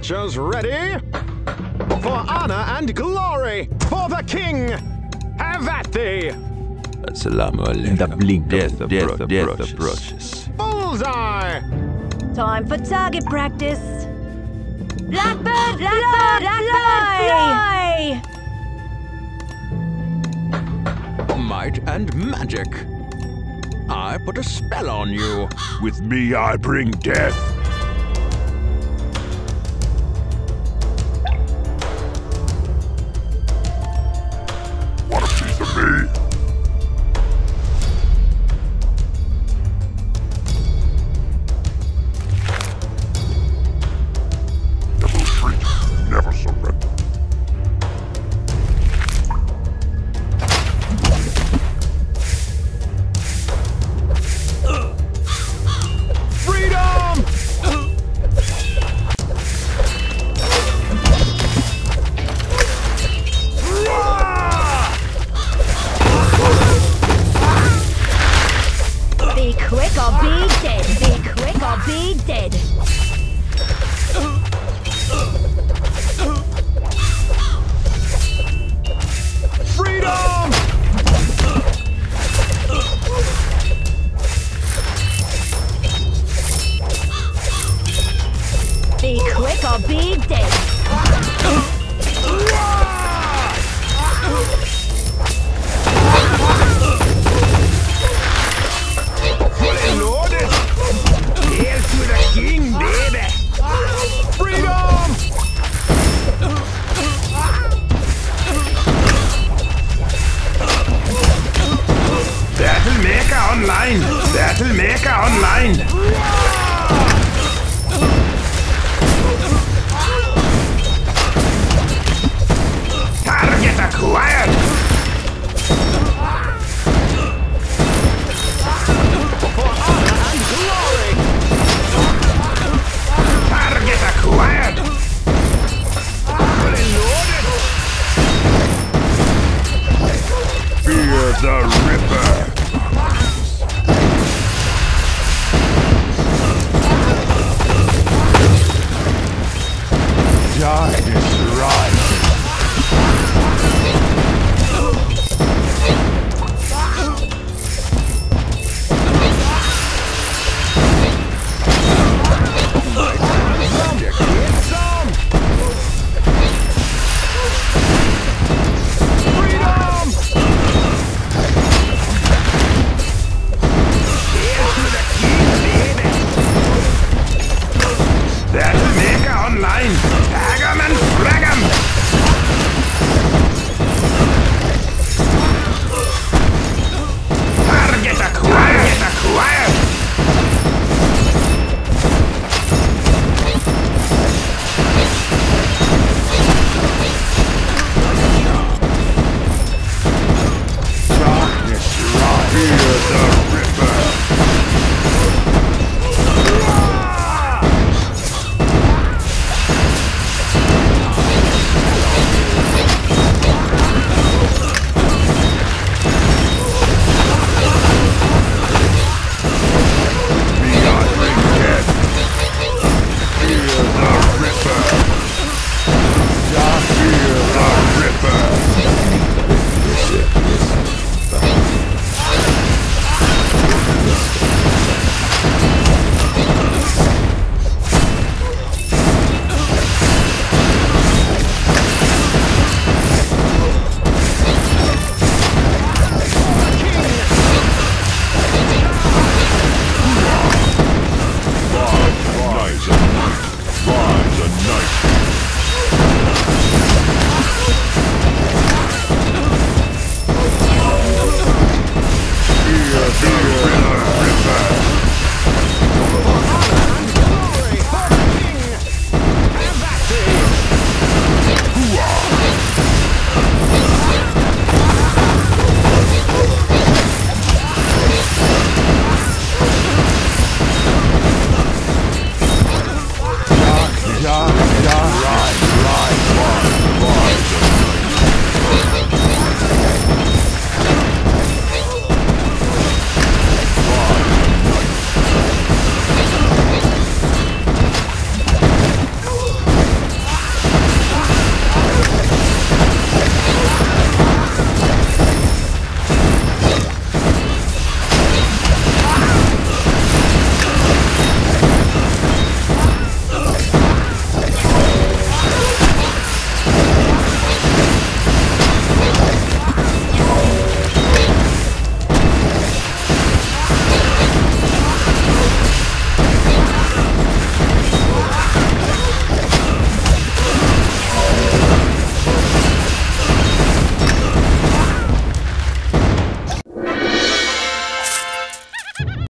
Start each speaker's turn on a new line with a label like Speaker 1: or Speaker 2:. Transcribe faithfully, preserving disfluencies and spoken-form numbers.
Speaker 1: archers ready? For honor and glory, for the king! Have at thee!
Speaker 2: Assalamu alaikum.
Speaker 3: The blink
Speaker 2: death,
Speaker 3: of
Speaker 2: death,
Speaker 3: approaches.
Speaker 2: death approaches.
Speaker 1: Bullseye!
Speaker 4: Time for target practice. Blackbird, blackbird, blackbird, fly!
Speaker 2: Might and magic. I put a spell on you.
Speaker 5: With me, I bring death. Want a piece of me? Never retreat, never surrender.
Speaker 1: Freedom!
Speaker 4: Be quick or be dead. Be quick or be dead.
Speaker 1: Freedom!
Speaker 4: Be quick or be dead.
Speaker 1: Fully loaded! Hail to the king, baby! Freedom!
Speaker 5: Battle Maker online! Battle Maker online! Target acquired!
Speaker 1: For honor and glory!
Speaker 5: Target acquired!
Speaker 1: Fully loaded!
Speaker 5: Fear the Ripper!